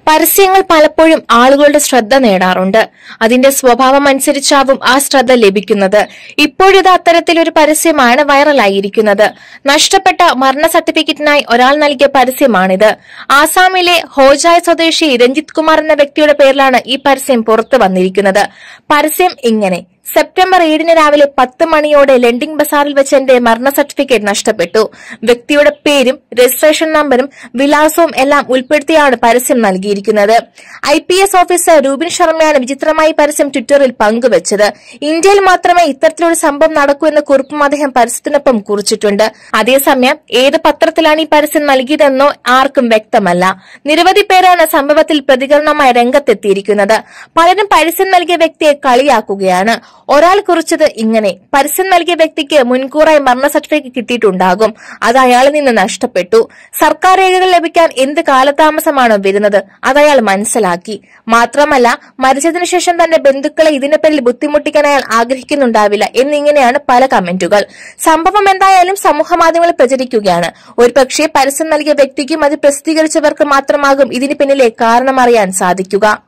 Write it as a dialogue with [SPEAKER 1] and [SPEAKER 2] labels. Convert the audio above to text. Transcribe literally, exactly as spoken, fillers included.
[SPEAKER 1] പരസ്യങ്ങൾ പലപ്പോഴും ആളുകളുടെ ശ്രദ്ധ നേടാറുണ്ട്. അതിന്റെ സ്വഭാവം അനുസരിച്ചാവും ആ ശ്രദ്ധ ലഭിക്കുന്നത്. ഇപ്പോഴിത് അത്തരത്തിലൊരു പരസ്യമാണ് വൈറലായിരിക്കുന്നത്. നഷ്ടപ്പെട്ട മരണ സർട്ടിഫിക്കറ്റിനായി ഒരാൾ നൽകിയ പരസ്യമാണിത്. ആസാമിലെ ഹോജായ് സ്വദേശി രഞ്ജിത് കുമാർ എന്ന വ്യക്തിയുടെ പേരിലാണ് ഈ പരസ്യം പുറത്തു വന്നിരിക്കുന്നത്. പരസ്യം ഇങ്ങനെ: സെപ്റ്റംബർ ഏഴിന് രാവിലെ പത്ത് മണിയോടെ ലെൻഡിംഗ് ബസാറിൽ വെച്ച് എന്റെ മരണ സർട്ടിഫിക്കറ്റ് നഷ്ടപ്പെട്ടു. വ്യക്തിയുടെ പേരും രജിസ്ട്രേഷൻ നമ്പരും വിലാസവും എല്ലാം ഉൾപ്പെടുത്തിയാണ് പരസ്യം നൽകിയിരിക്കുന്നത്. I P S officer Rupin ശർമ്മയാണ് വിചിത്രമായി പരസ്യം ട്വിറ്ററിൽ പങ്കുവച്ചത്. ഇന്ത്യയിൽ മാത്രമേ ഇത്തരത്തിലൊരു സംഭവം നടക്കൂ എന്ന കുറിപ്പും അദ്ദേഹം പരസ്യത്തിനൊപ്പം കുറിച്ചിട്ടുണ്ട്. അതേസമയം ഏത് പത്രത്തിലാണ് ഈ പരസ്യം നൽകിയതെന്നോ ആർക്കും വ്യക്തമല്ല. നിരവധി പേരാണ് സംഭവത്തിൽ പ്രതികരണമായി രംഗത്തെത്തിയിരിക്കുന്നത്. പലരും പരസ്യം നൽകിയ വ്യക്തിയെ കളിയാക്കുകയാണ്. ഒരാൾ കുറിച്ചത് ഇങ്ങനെ: പരസ്യം നൽകിയ വ്യക്തിക്ക് മുൻകൂറായി മരണ സർട്ടിഫിക്കറ്റ് കിട്ടിയിട്ടുണ്ടാകും, അത് അയാളിൽ നിന്ന് നഷ്ടപ്പെട്ടു. സർക്കാർ രേഖകൾ ലഭിക്കാൻ എന്ത് കാലതാമസമാണോ വരുന്നത്, അതയാൾ മനസ്സിലാക്കി. മാത്രമല്ല, മരിച്ചതിനു ശേഷം തന്റെ ബന്ധുക്കളെ ഇതിന്റെ പേരിൽ ബുദ്ധിമുട്ടിക്കാൻ അയാൾ ആഗ്രഹിക്കുന്നുണ്ടാവില്ല എന്നിങ്ങനെയാണ് പല കമന്റുകൾ. സംഭവം എന്തായാലും സമൂഹ മാധ്യമങ്ങളിൽ പ്രചരിക്കുകയാണ്. ഒരുപക്ഷെ പരസ്യം നൽകിയ വ്യക്തിക്കും അത് പ്രസിദ്ധീകരിച്ചവർക്ക് മാത്രമാകും ഇതിന് പിന്നിലെ കാരണമറിയാൻ സാധിക്കുക.